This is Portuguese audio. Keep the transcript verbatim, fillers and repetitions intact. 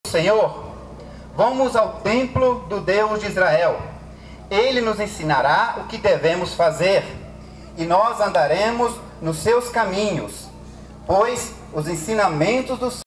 Senhor, vamos ao templo do Deus de Israel. Ele nos ensinará o que devemos fazer, e nós andaremos nos seus caminhos, pois os ensinamentos do